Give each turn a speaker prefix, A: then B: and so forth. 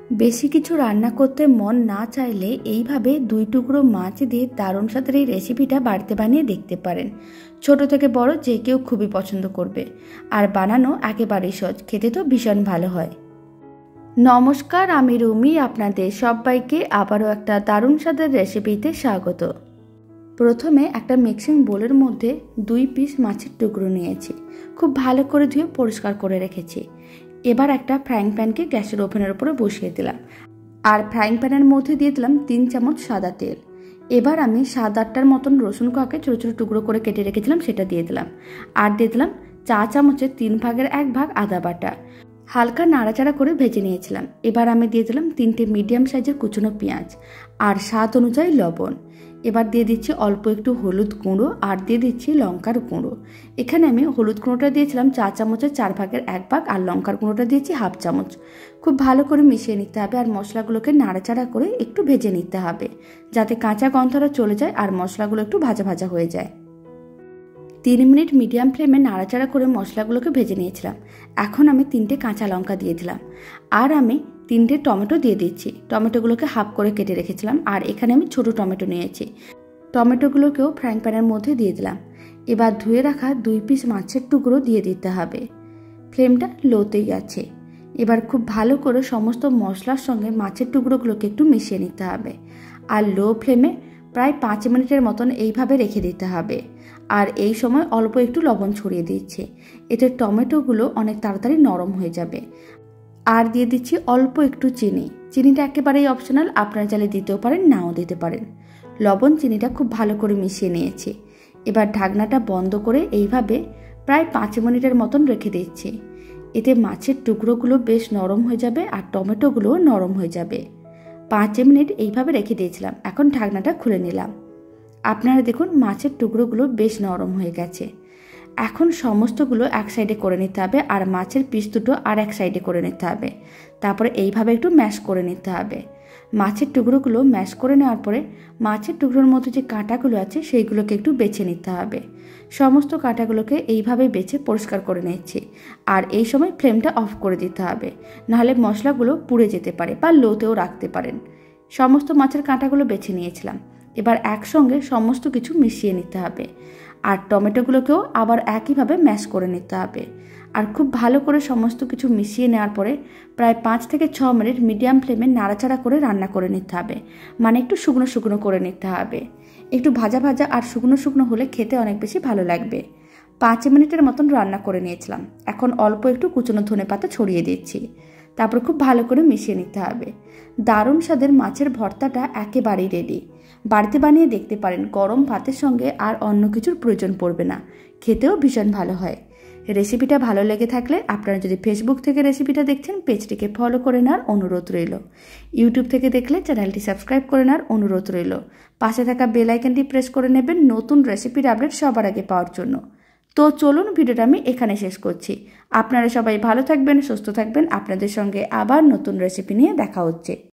A: বেশি কিছু রান্না করতে মন না চাইলে এইভাবে 2 টুকরো মাছ দিয়ে দারুণ স্বাদের এই রেসিপিটা বাড়িতে বানিয়ে দেখতে পারেন। ছোট থেকে বড় যে কেউ খুবই পছন্দ করবে, আর বানানো একেবারেই সহজ, খেতে তো ভীষণ ভালো হয়। নমস্কার, আমি রুমি, আপনাদের সবাইকে আবারও একটা দারুণ স্বাদের রেসিপিতে স্বাগত। প্রথমে একটা মিক্সিং বোলের মধ্যে 2 পিস মাছের টুকরো নিয়েছি, খুব ভালো করে ধুয়ে পরিষ্কার করে রেখেছি। এবার একটা ফ্রাইং প্যানকে গ্যাসের ওভেনের উপরে বসিয়ে দিলাম, আর ফ্রাইং প্যানের মধ্যে দিয়ে দিলাম 3 চামচ সাদা তেল। এবার আমি 7-8টার মতন রসুন কোয়াকে ছোটো ছোটো টুকরো করে কেটে রেখেছিলাম, সেটা দিয়ে দিলাম। আর দিয়ে দিলাম চা চামচের 3 ভাগের 1 ভাগ আদা বাটা, হালকা নাড়াচাড়া করে ভেজে নিয়েছিলাম। এবার আমি দিয়ে দিলাম 3টে মিডিয়াম সাইজের কুচনো পেঁয়াজ আর স্বাদ অনুযায়ী লবণ। এবার দিয়ে দিচ্ছি অল্প একটু হলুদ গুঁড়ো আর দিয়ে দিচ্ছি লঙ্কার গুঁড়ো। এখানে আমি হলুদ গুঁড়োটা দিয়েছিলাম চা চামচের 4 ভাগের 1 ভাগ, আর লঙ্কার গুঁড়োটা দিয়েছি হাফ চামচ। খুব ভালো করে মিশিয়ে নিতে হবে, আর মশলাগুলোকে নাড়াচাড়া করে একটু ভেজে নিতে হবে, যাতে কাঁচা গন্ধটা চলে যায় আর মশলাগুলো একটু ভাজা ভাজা হয়ে যায়। 3 মিনিট মিডিয়াম ফ্লেমে নাড়াচাড়া করে মশলাগুলোকে ভেজে নিয়েছিলাম। এখন আমি 3টে কাঁচা লঙ্কা দিয়ে দিলাম, আর আমি 3টে টমেটো দিয়ে দিচ্ছি। টমেটোগুলোকে হাফ করে কেটে রেখেছিলাম, আর এখানে আমি ছোট টমেটো নিয়েছি। টমেটোগুলোকেও ফ্রাইং প্যানের মধ্যে দিয়ে দিলাম। এবার ধুয়ে রাখা 2 পিস মাছের টুকরো দিয়ে দিতে হবে। ফ্লেমটা লোতেই আছে। এবার খুব ভালো করে সমস্ত মশলার সঙ্গে মাছের টুকরোগুলোকে একটু মিশিয়ে নিতে হবে, আর লো ফ্লেমে প্রায় 5 মিনিটের মতন এইভাবে রেখে দিতে হবে। আর এই সময় অল্প একটু লবণ ছড়িয়ে দিচ্ছি, এতে টমেটোগুলো অনেক তাড়াতাড়ি নরম হয়ে যাবে। আর দিয়ে দিচ্ছি অল্প একটু চিনি। চিনিটা একেবারেই অপশনাল, আপনারা চাইলে দিতেও পারেন, নাও দিতে পারেন। লবণ চিনিটা খুব ভালো করে মিশিয়ে নিয়েছি। এবার ঢাকনাটা বন্ধ করে এইভাবে প্রায় 5 মিনিটের মতন রেখে দিচ্ছি। এতে মাছের টুকরোগুলো বেশ নরম হয়ে যাবে আর টমেটোগুলোও নরম হয়ে যাবে। 5 মিনিট এইভাবে রেখে দিয়েছিলাম। এখন ঢাকনাটা খুলে নিলাম। আপনারা দেখুন মাছের টুকরোগুলো বেশ নরম হয়ে গেছে। এখন সমস্তগুলো এক সাইডে করে নিতে হবে, আর মাছের পিস দুটো আর এক সাইডে করে নিতে হবে। তারপরে এইভাবে একটু ম্যাশ করে নিতে হবে। মাছের টুকরোগুলো ম্যাশ করে নেওয়ার পরে মাছের টুকরোর মধ্যে যে কাঁটাগুলো আছে সেইগুলোকে একটু বেছে নিতে হবে। সমস্ত কাঁটাগুলোকে এইভাবে বেছে পরিষ্কার করে নিচ্ছি, আর এই সময় ফ্লেমটা অফ করে দিতে হবে, নাহলে মশলাগুলো পুড়ে যেতে পারে, বা লোতেও রাখতে পারেন। সমস্ত মাছের কাঁটাগুলো বেছে নিয়েছিলাম। এবার একসঙ্গে সমস্ত কিছু মিশিয়ে নিতে হবে, আর টমেটোগুলোকেও আবার একইভাবে ম্যাশ করে নিতে হবে। আর খুব ভালো করে সমস্ত কিছু মিশিয়ে নেওয়ার পরে প্রায় 5 থেকে 6 মিনিট মিডিয়াম ফ্লেমে নাড়াচাড়া করে রান্না করে নিতে হবে, মানে একটু শুকনো শুকনো করে নিতে হবে। একটু ভাজা ভাজা আর শুকনো শুকনো হলে খেতে অনেক বেশি ভালো লাগবে। 5 মিনিটের মতন রান্না করে নিয়েছিলাম। এখন অল্প একটু কুচনো ধনেপাতা ছড়িয়ে দিচ্ছি। তারপর খুব ভালো করে মিশিয়ে নিতে হবে। দারুণ স্বাদের মাছের ভর্তাটা একেবারেই রেডি। বাড়িতে বানিয়ে দেখতে পারেন, গরম ভাতের সঙ্গে আর অন্য কিছুর প্রয়োজন পড়বে না, খেতেও ভীষণ ভালো হয়। রেসিপিটা ভালো লেগে থাকলে আপনারা যদি ফেসবুক থেকে রেসিপিটা দেখছেন, পেজটিকে ফলো করে নেওয়ার অনুরোধ রইল। ইউটিউব থেকে দেখলে চ্যানেলটি সাবস্ক্রাইব করে নেওয়ার অনুরোধ রইল। পাশে থাকা বেল আইকনটি প্রেস করে নেবেন নতুন রেসিপির আপডেট সবার আগে পাওয়ার জন্য। তো চলুন, ভিডিওটা আমি এখানে শেষ করছি। আপনারা সবাই ভালো থাকবেন, সুস্থ থাকবেন। আপনাদের সঙ্গে আবার নতুন রেসিপি নিয়ে দেখা হচ্ছে।